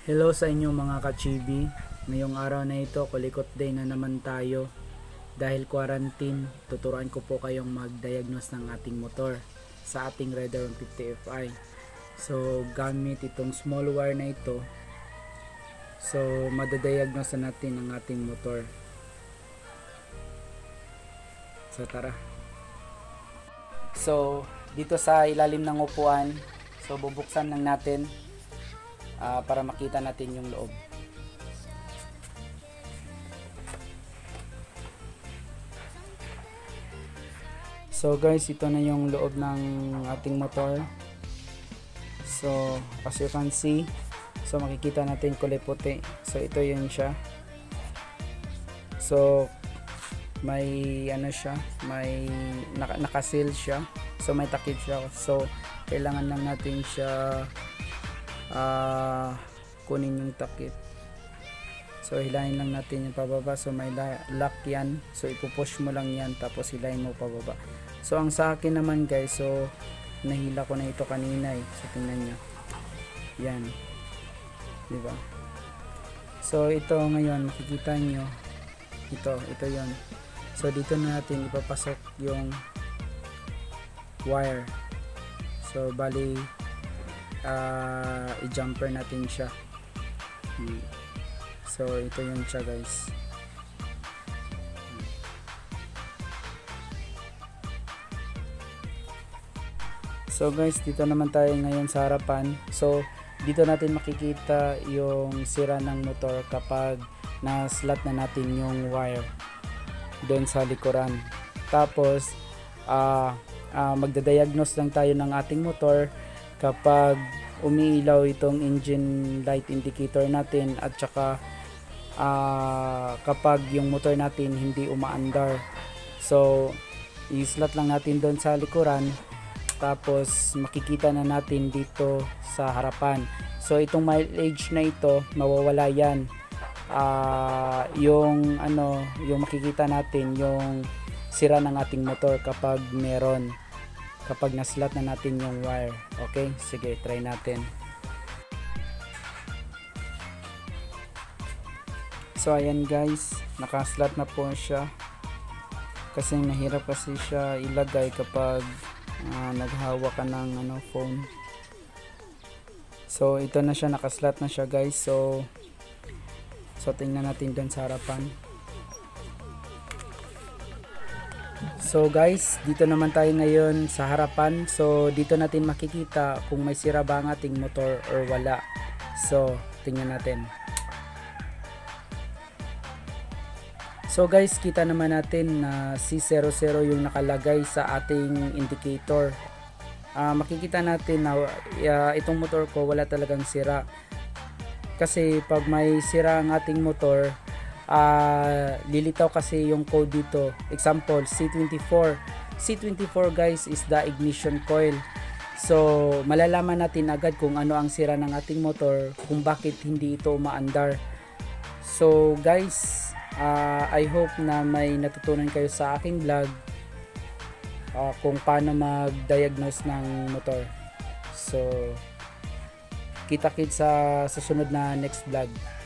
Hello sa inyo mga ka-chibi. Ngayong araw na ito, kulikot day na naman tayo. Dahil quarantine, tuturuan ko po kayong mag-diagnose ng ating motor sa ating Raider 150 Fi. So, gamit itong small wire na ito. So, madadiagnose na natin ang ating motor. So, tara. So, dito sa ilalim ng upuan, so bubuksan lang natin para makita natin yung loob. So guys, ito na yung loob ng ating motor. So as you can see, so makikita natin kulay puti. So ito yun siya. So may ano siya, may nakasil siya. So may takip siya. So kailangan lang natin siya kunin yung takip. So hilahin lang natin yung pababa. So may lock yan. So ipupush mo lang yan tapos hilahin mo pababa. So ang sa akin naman guys, so nahila ko na ito kanina eh. So tingnan nyo. Yan. Diba? So ito ngayon makikita nyo. Ito yon. So dito na natin ipapasok yung wire. So bali i-jumper natin siya. So ito yun siya guys. So guys, dito naman tayo ngayon sa harapan. So dito natin makikita yung sira ng motor kapag na-slot na natin yung wire doon sa likuran. Tapos magda-diagnose lang tayo ng ating motor kapag umiilaw itong engine light indicator natin at saka kapag yung motor natin hindi umaandar. So i-slot lang natin doon sa likuran tapos makikita na natin dito sa harapan. So itong mileage na ito mawawala yan. Yung makikita natin yung sira ng ating motor kapag meron, kapag na-slot na natin yung wire. Okay, sige, try natin. So ayan guys, naka-slot na po siya kasi mahirap kasi siya ilagay kapag naghawak ka ng phone. So ito na siya, naka-slot na siya guys. So tingnan natin doon sa harapan. So guys, dito naman tayo ngayon sa harapan. So dito natin makikita kung may sira ba ang ating motor or wala. So tingnan natin. So guys, kita naman natin na C00 yung nakalagay sa ating indicator. Makikita natin na itong motor ko wala talagang sira. Kasi pag may sira ang ating motor, lilitaw kasi yung code dito. Example, C24. C24 guys is the ignition coil. So malalaman natin agad kung ano ang sira ng ating motor, kung bakit hindi ito umaandar. So guys, I hope na may natutunan kayo sa aking vlog kung paano mag-diagnose ng motor. So kita-kits sa susunod na next vlog.